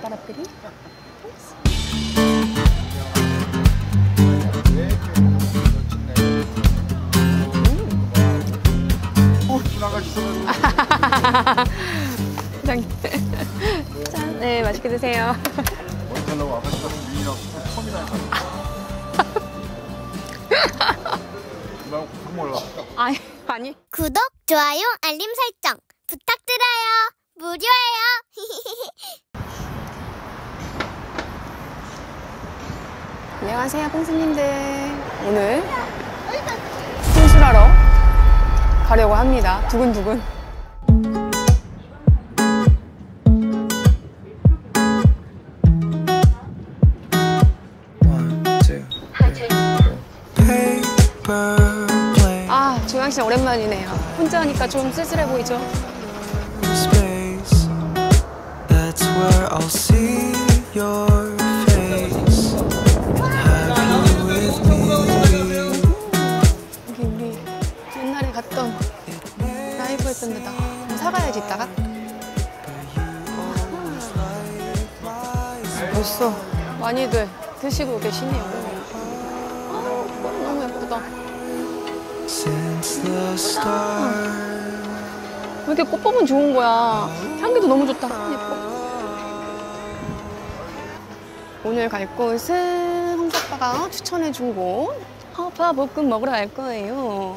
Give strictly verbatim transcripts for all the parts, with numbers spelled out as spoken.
까라페리? 짠, 네, 맛있게 드세요. 원달라고 아가씨 같은 미인이랑 처음이나 나 몰라. 아니, 아니. 구독, 좋아요, 알림 설정 부탁드려요. 무료예요. 안녕하세요, 뽕스님들. 오늘 분수하러 가려고 합니다. 두근두근. 아, 조양 씨 오랜만이네요. 혼자 하니까 좀 쓸쓸해 보이죠? That's where I'll see your face. Have you with me? 여기 우리 옛날에 갔던 라이브 했던 데다. 뭐 사가야지 이따가. 벌써 많이들 드시고 계시네요. 아, 꽃 너무 예쁘다. Since the start. 왜 이렇게 꽃보면 좋은 거야. 향기도 너무 좋다. 예뻐. 오늘 갈 곳은 홍사빠가 추천해준 곳 허파볶음 먹으러 갈 거예요.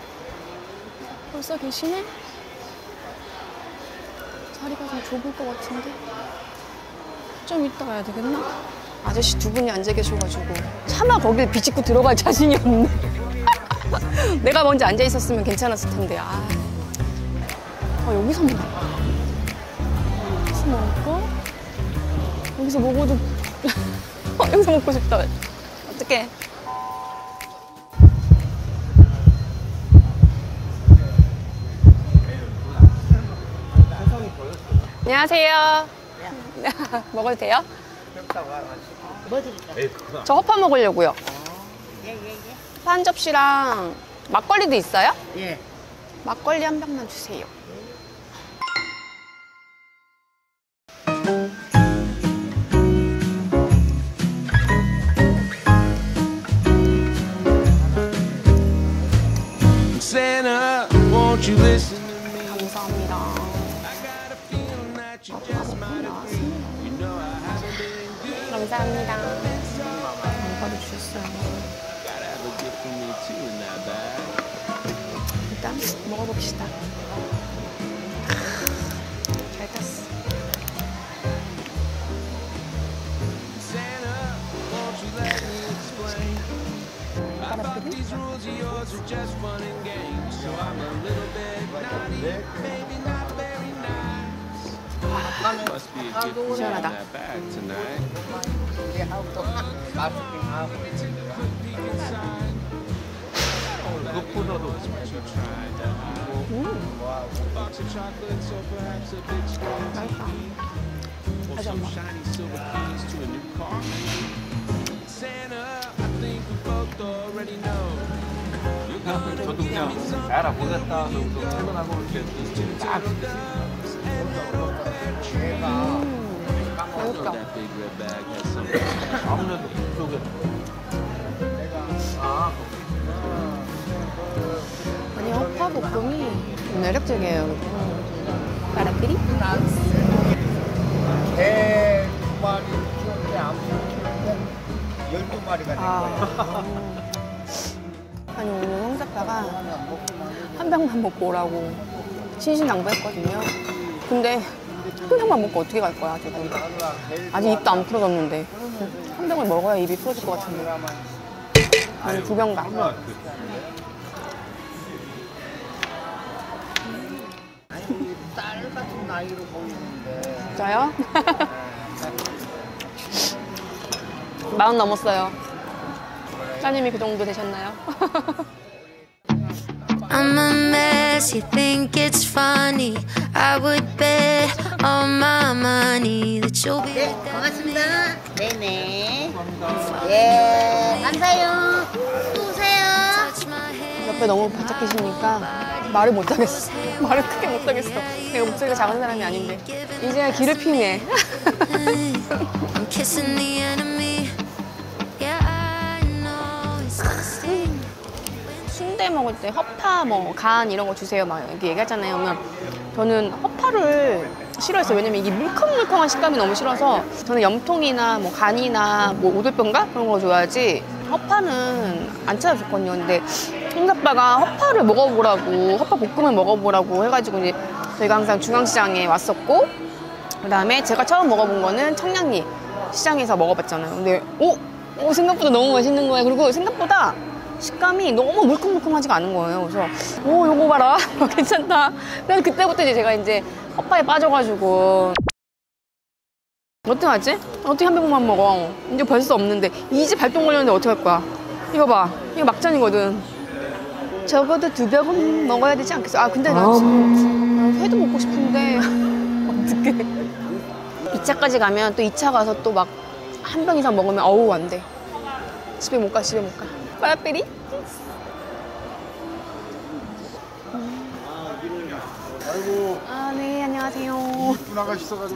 벌써 계시네? 자리가 좀 좁을 것 같은데 좀 이따 가야 되겠나? 아저씨 두 분이 앉아 계셔가지고 차마 거길 비집고 들어갈 자신이 없네. 내가 먼저 앉아 있었으면 괜찮았을 텐데. 아, 아 여기서 먹어. 여기서 먹을까? 여기서 먹어도 어, 여기서 먹고 싶다. 어떡해. 안녕하세요. 먹어도 돼요? 뭐 드릴까요? 저 허파 먹으려고요. 예, 예, 예. 한 접시랑 막걸리도 있어요? 예. 막걸리 한 병만 주세요. Santa, won't you listen to me? 감사합니다. I got a feeling that you just might agree. You know I haven't been good. 감사합니다. 감사도 주셨어요. Gotta have a gift for me too in that bag. 일단 먹어봅시다. 잘 tas어. Santa, won't you let me explain? I thought these rules of yours are just fun and games, so I'm a little bit naughty, maybe not very nice. Must be a gift for me in 시원하다. that bag tonight. 그것보다도 Box of chocolates or perhaps a big scratch. 맛있다. Or 다시 some 한 번. shiny silver keys to a new car. Santa, I think we both already know. 저도 그냥 알아보겠다 하면서 퇴근하고 이렇게 딱 맛있다. That big red bag has something. 아무래도 그쪽에 아니 허파볶음이 매력적이에요. 까라피리? 개 두 마리 키웠는데 아무튼 키웠는데 열두 마리가 된 거예요. 아. 아니 오늘 홍사빠가 한 병만 먹고 오라고 신신당부했거든요. 근데 한 병만 먹고 어떻게 갈 거야 지금. 아직 입도 안 풀어졌는데 한 병을 먹어야 입이 풀어질 것 같은데. 아니 두 병 가. 딸 같은 나이로 보이는데. 진짜요? 마흔 넘었어요. 따님이 그 정도 되셨나요? I'm a mess, you think it's funny. I would bet all my money that you'll be. 네, 반갑습니다. 네네. 예, 감사해요. 또 오세요. 옆에 너무 바짝 계시니까 말을 못 하겠어. 말을 크게 못 하겠어. 내가 목소리가 작은 사람이 아닌데. 이제 기를 피네. kissing the enemy. Yeah, I know it's gonna stay. 순대 먹을 때 허파, 뭐, 간 이런 거 주세요. 막 이렇게 얘기하잖아요. 그러면 저는 허파를 싫어했어요. 왜냐면 이게 물컹물컹한 식감이 너무 싫어서 저는 염통이나 뭐 간이나 뭐 오돌뼈인가? 그런 거 줘야지 허파는 안 찾아줬거든요. 근데 홍사빠가 허파를 먹어보라고, 허파 볶음을 먹어보라고 해가지고 이제 저희가 항상 중앙시장에 왔었고, 그 다음에 제가 처음 먹어본 거는 청량리 시장에서 먹어봤잖아요. 근데 오, 오 생각보다 너무 맛있는 거예요. 그리고 생각보다 식감이 너무 물컹물컹하지가 않은 거예요. 그래서 오 요거 봐라 괜찮다. 그래서 그때부터 이제 제가 이제 허파에 빠져가지고 어떻게 하지? 어떻게 한 병만 먹어? 이제 벌써 없는데 이제 발동 걸렸는데 어떻게 할 거야? 이거 봐, 이거 막잔이거든. 적어도 두 병은 먹어야 되지 않겠어? 아 근데 나 지금 회도 먹고 싶은데 어떡해. 이 차까지 가면 또 이 차 가서 또 막 한 병 이상 먹으면 어우 안 돼. 집에 못 가, 집에 못 가. 빠라빼리? 아이고. 아, 네, 안녕하세요. 이쁜 아가씨 있어가지고.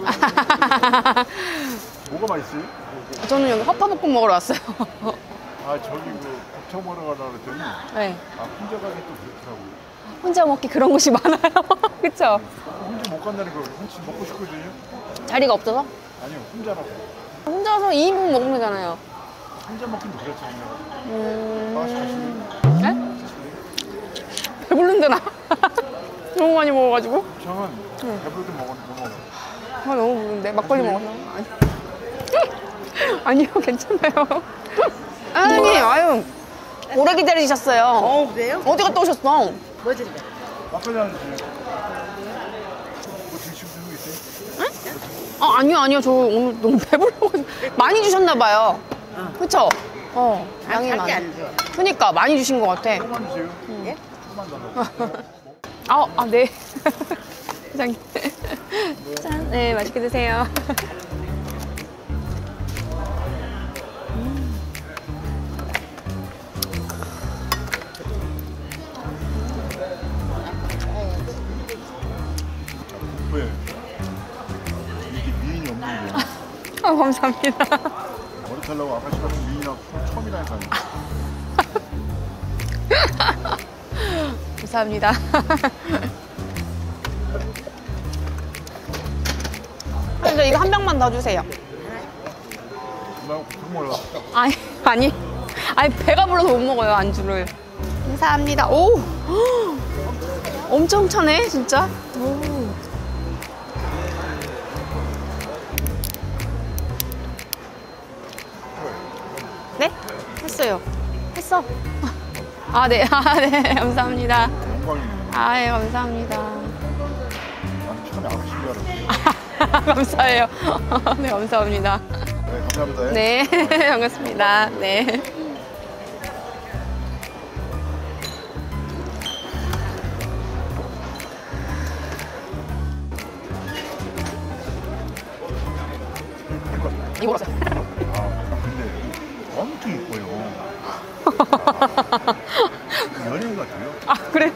뭐가 맛있어요? 저는 여기 허파볶음 먹으러 왔어요. 아 저기 그 곱창 먹으러 가려고 그랬더니 네. 아 혼자 가기 또 그렇더라고요. 혼자 먹기 그런 곳이 많아요. 그쵸? 혼자 못 간다는 거 혹시 먹고 싶거든요? 자리가 없어서? 아니요 혼자라고. 혼자서 이 인분 먹으면 되잖아요. 혼자 먹기도 그렇잖아요. 음... 아 사실은 네? 배부른데 나. 너무 많이 먹어가지고. 곱창은 응. 배부르게 먹어 못 먹어. 아 너무 부른데 막걸리 먹었나? 아니. 아니요 괜찮아요. 아니 아유 오래 기다리셨어요. 어, 그래요? 어디 갔다 오셨어? 뭐 드릴까? 막걸리 하나 주세요. 뭐 드시고 싶은 거 있어요? 아 아니요 아니요 저 오늘 너무 배불러가지고 많이 주셨나 봐요. 어. 그쵸? 어 양이 아, 많아. 작게 안 줘. 그니까 많이 주신 것 같아. 조금만 주세요. 예? 조금만 달라고. 아, 아 네. 사장님. 짠. 네 맛있게 드세요. 왜? 이게 미인이 없는 거야. 아 감사합니다. 머리 탈라고 아가씨 같은 미인이랑 처음이라니까요. 감사합니다. 저 이거 한 병만 더 주세요. 나 정말 나. 아니, 아니, 아니 배가 불러서 못 먹어요 안주를. 감사합니다. 오, 엄청 차네 진짜. 오. 네? 했어요. 했어. 아 네, 아 네, 감사합니다. 영광이네. 아 예, 감사합니다. 난 처음에 아가씨인 줄 알았지. 감사해요. 네, 감사합니다. 네, 감사합니다. 네, 반갑습니다. 네. 이거 먹었어요. 아, 근데 엄청 이뻐요. 아, 연예인 같아요. 아, 그래요?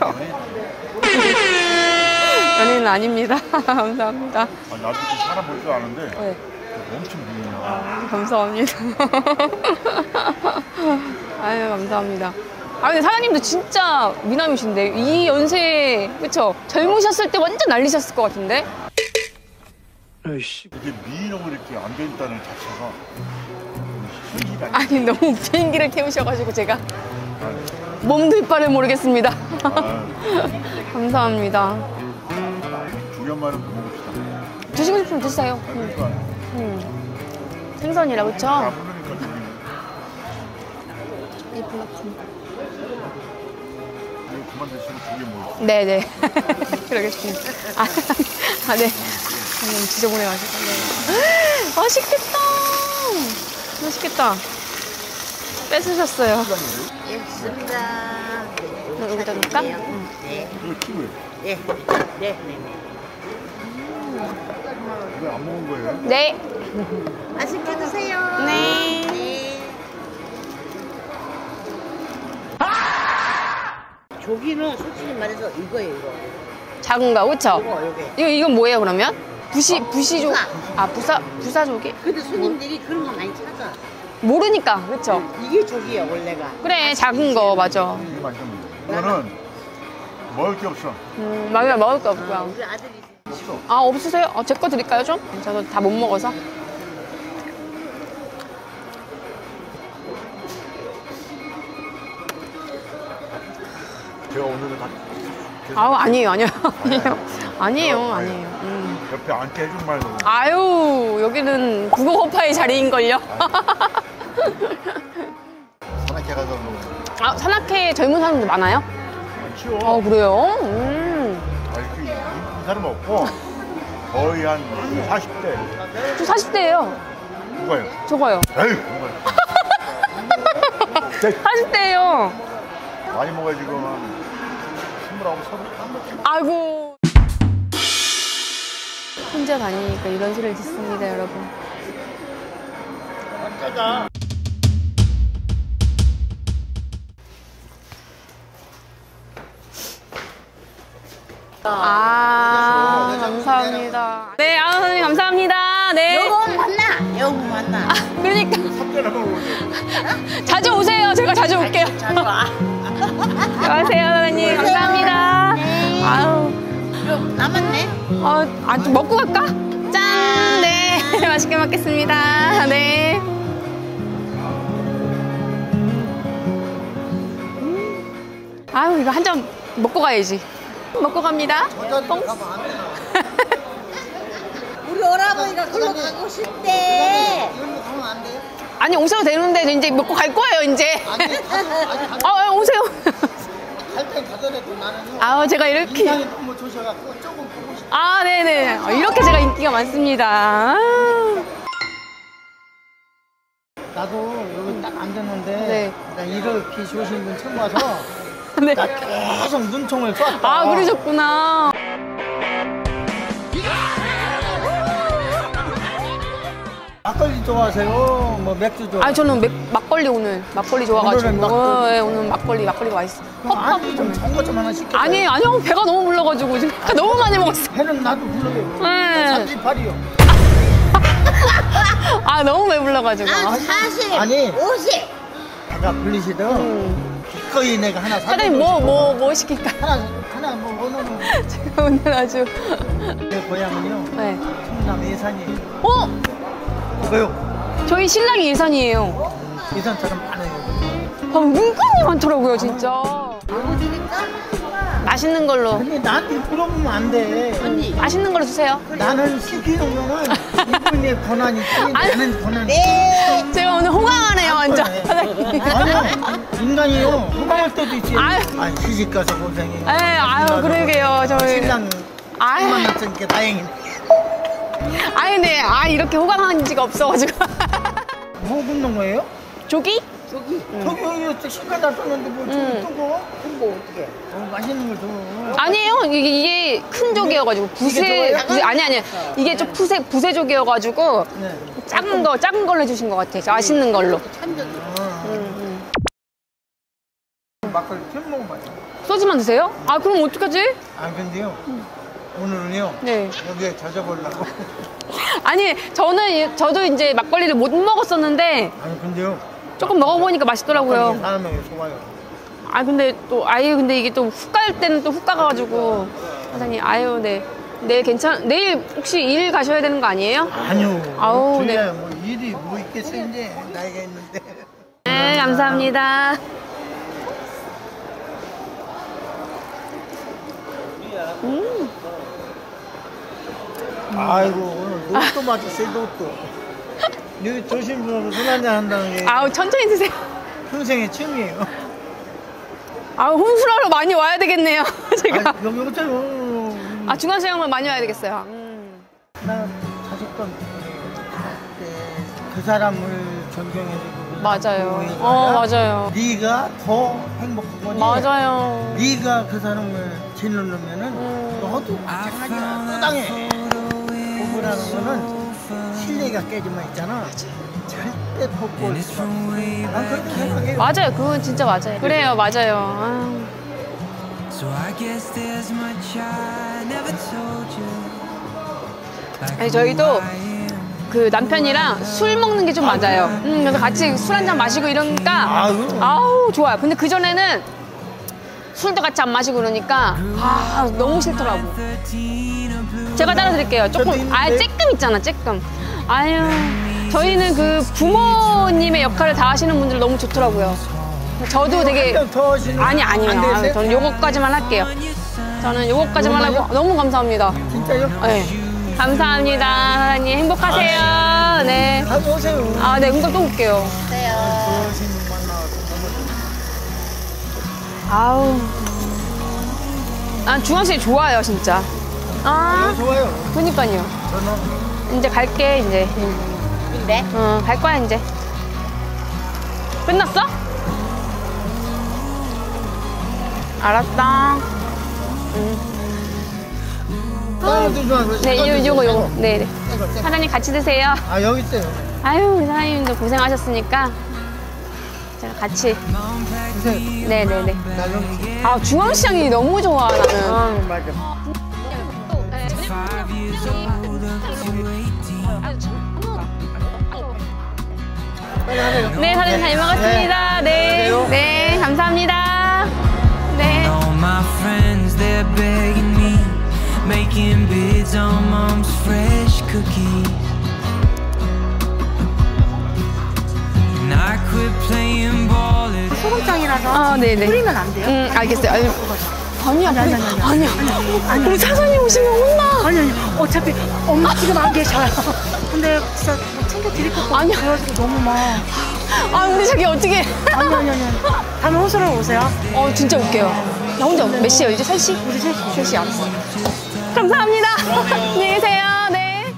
연예인은 아닙니다. 감사합니다. 아, 나도 좀 사람 볼 줄 아는데 네. 엄청 미인이야. 감사합니다. 아유, 감사합니다. 아, 근데 사장님도 진짜 미남이신데, 이 연세에, 그쵸? 젊으셨을 때 완전 난리셨을 것 같은데? 이게 미인하고 이렇게 앉아있다는 자체가 신기가 아니야. 아니, 너무 비행기를 태우셔가지고 제가 몸도 이빨을 모르겠습니다. 아, 감사합니다. 두 연말은 못 먹읍시다. 드시고 싶으면 드세요. 음. 그러니까 음. 생선이라, 그쵸? 안 부르니까 저기 이 플라품. 이거 그만 드시고 두 개 먹을게요. 네네. 그러겠습니다. 아, 아 네. 너무 지저분해가지고. 네. 맛있겠다. 맛있겠다. 뺏으셨어요. 예, 좋습니다. 네, 여기다 놓을까? 네. 이거 튀고요. 예. 네. 네. 이거 안 먹은 거예요? 네. 맛있게 드세요. 네. 네. 조기는 솔직히 말해서 이거예요, 이거. 작은 거, 그쵸? 이거, 요게. 이거, 이건 뭐예요, 그러면? 부시 부시조 부사. 아 부사 부사조개 근데 손님들이 그런 거 많이 찾아. 모르니까 그렇죠. 이게 조기야 원래가. 그래 작은 거 맞아. 이게 맛있는 거. 이거는 먹을 게 없어. 음 맞아 먹을 거 없고요. 우리 아들이 싫어. 아 없으세요? 어, 제 거 드릴까요 좀? 저도 다 못 먹어서. 제가 오늘은 다 아우 아니에요 아니에요 아니에요 아니에요. 아니에요 아니에요. 아니에요. 음. 옆에 앉게 해준 말도. 아유 여기는 국어고파의 자리인걸요. 산악회 가서 뭐 아 산악회 젊은 사람들 많아요? 많지요. 아 그래요? 음. 아, 이렇게 이, 이 사람 없고 거의 한 사십 대. 저 사십 대예요. 누가요? 저거요. 에이, 정말. 사십 대예요. 많이 먹어야 지금 한 스물아홉, 서른. 아이고. 혼자 다니니까 이런 소리를 듣습니다, 여러분. 짜자. 아, 감사합니다. 네, 아, 선생님 감사합니다. 네. 여보 만나. 여보 만나. 그러니까 삽대나 먹어보세요. 자주 오세요. 제가 자주 올게요. 자주 와. 안녕하세요, 선생님. 감사합니다. 아유, 좀 남았네. 어, 아, 좀 먹고 갈까? 짠! 네. 맛있게 먹겠습니다. 네. 음. 아유, 이거 한 잔 먹고 가야지. 먹고 갑니다. 뽕. 우리 오라버니가 글로 가고 싶대. 이걸로 가면 안 돼요? 아니, 오셔도 되는데 이제 먹고 갈 거예요, 이제. 아니, 가서, 아니, 어, 어, 오세요. 갈땐 가더라도 나는요. 아우, 제가 이렇게. 인상이 너무 좋으셔갖고 조금 보고 싶어. 아, 네네. 어, 이렇게 제가 인기가 많습니다. 아. 나도 여기 딱 앉았는데 네. 나 이렇게 좋으신 분 처음 와서 네. 나 계속 눈총을 쐈다. 아, 그러셨구나. 막걸리 좋아하세요? 뭐 맥주 좋아하세요? 아, 저는 맥, 막걸리 오늘. 막걸리 좋아가지고. 오늘은 막걸리. 어, 네, 오늘 막걸리, 막걸리 맛있어. 아니 좀 좋은 거 좀 하나 시켜. 아니에요, 아니요. 배가 너무 불러가지고. 지금 배가 너무 많이 먹었어. 배는 나도 불러요. 네. 삼십팔이요. 아, 너무 배불러가지고. 아, 사십, 아니. 오십. 배가 불리시던 기꺼이 내가 하나 사. 음. 사장님, 뭐, 뭐, 뭐 시킬까? 하나 하나 뭐 오늘은 제가 오늘 아주. 내 고향은요. 네. 충남 예산이에요. 어? 왜요? 저희 신랑이 예산이에요. 예산처럼 많아요. 아, 은근히 많더라고요, 진짜. 요거 드릴까? 맛있는 걸로. 근데 나한테 물어보면 안 돼. 언니. 맛있는 걸로 주세요. 나는 시키는 거는 이분의 권한이 있지. 아니. 나는 권한이 네. 제가 오늘 호강하네요, 완전. 사장님. 아니요. 인간이요. 호강할 때도 있지. 아유. 아, 시집 가서 고생해. 네, 아유, 그러게요, 저희. 신랑 아유. 만났으니까 다행이네. 아니, 네. 아, 이렇게 호강한 지가 없어가지고. 뭐 굽는 거예요? 조기? 저기. 저기 여기 시간 다 썼는데 뭐 음. 저기 뜨고? 홍보 어떻게? 어, 맛있는 걸 줘. 아니에요. 이게, 이게 큰 조개여가지고. 부세, 좋아요? 부세, 아니, 아니. 이게 좀 부세, 부세조개여가지고. 네. 작은 거, 작은 걸로 해주신 것 같아요. 맛있는 걸로. 참전. 음, 막걸리 좀 먹어봐요. 소주만 드세요? 아, 그럼 어떡하지? 아 근데요. 오늘은요. 네. 여기에 젖어보려고. 아니, 저는, 이- 저도 이제 막걸리를 못 먹었었는데, 아니 근데요. 조금 먹어보니까 맛있더라고요. 사람에게 좋아요. 아, 근데 또, 아유, 근데 이게 또 훅 갈 때는 또 훅 가가지고. 사장님, 아유, 네. 내일 괜찮, 내일 혹시 일 가셔야 되는 거 아니에요? 아니요. 아우, 주위에 네. 뭐 일이 뭐 있겠어요 이제 나이가 있는데. 네, 감사합니다. 아이고 오늘 로또 맞았어요 로또. 여기 조심스러워 술 한잔 한다는 게 아우, 천천히 드세요. 평생의 취미예요. 아우, 혼술하러 많이 와야 되겠네요. 제가. 아, 여기 오세요. 아, 중앙시장만 많이 와야 되겠어요. 음. 나 자식들 그 사람을 존경해주고 맞아요. 어, 맞아요. 네가 더 행복한 거지. 맞아요. 네가 그 사람을 짓누르면은 음. 너도 마찬가지야. 또 당해. 부부라는 거는 신뢰가 깨지만 있잖아. 절대 폭볼 수 없어. 난 그렇게 생각해요. 맞아요. 그건 진짜 맞아요. 그래요, 맞아요. 아. So I guess there's much I never told you. 아니, 저희도 그 남편이랑 술 먹는 게 좀 맞아요. 음, 그래서 같이 술 한잔 마시고 이러니까 아유. 아우 좋아요. 근데 그 전에는 술도 같이 안 마시고 그러니까 아 너무 싫더라고. 제가 따라 드릴게요. 조금 아 쬐끔 있잖아 쬐끔. 아유 저희는 그 부모님의 역할을 다 하시는 분들 너무 좋더라고요. 저도 되게 더 하시는 아니 아니요. 안 아유, 되세요? 저는 요거까지만 할게요. 저는 요거까지만 요거만요? 하고 너무 감사합니다. 진짜요? 네. 감사합니다. 사장님 행복하세요. 네. 가서 오세요. 아, 네, 응급 또 올게요. 아우. 난 중앙시 좋아요, 진짜. 아, 좋아요. 그니까요. 저는 이제 갈게, 이제. 근데? 어, 갈 거야, 이제. 끝났어? 알았다. 사장님도 좋아요. 네, 요, 요거, 요거. 네, 네. 사장님 같이 드세요. 아 여기 있어요. 아유, 우리 사장님도 고생하셨으니까. 제가 같이. 드세요. 네네네. 잘 넘치세요. 아, 중앙시장이 너무 좋아, 나는. 아 맞아. 빨리 하세요. 네, 사장님 잘 먹었습니다. 네. 네, 감사합니다. 네. All my friends, they're begging me, making bids on mom's fresh cookies. And I quit playing ball at 소금장이라서 아, 네네. 뿌리면 안 돼요? 음, 알겠어요. 아니, 아니야, 아니, 아니, 아니, 아니야. 아니, 우리 사장님 오시면 혼나. 아니 아니 어차피 엄마 지금 안 계셔요. 근데 진짜 뭐 챙겨 드릴 것도 아니야. 그래가지고 너무 막 아, 우리 저기 어떻게. 아니 아니 아니 다음에 호수로 오세요. 어, 진짜 웃겨요. 나 혼자 몇 시에요? 이제 세 시? 우리 셋이 세 시 알았어. 감사합니다. 안녕히 계세요. 네.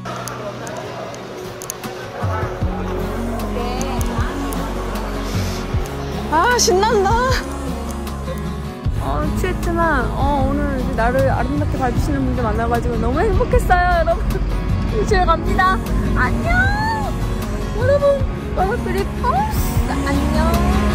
아, 신난다. 어, 취했지만, 어, 오늘 나를 아름답게 봐주시는 분들 만나가지고 너무 행복했어요, 여러분. 집에 갑니다. 안녕! 여러분, 여러분들이 버스 안녕!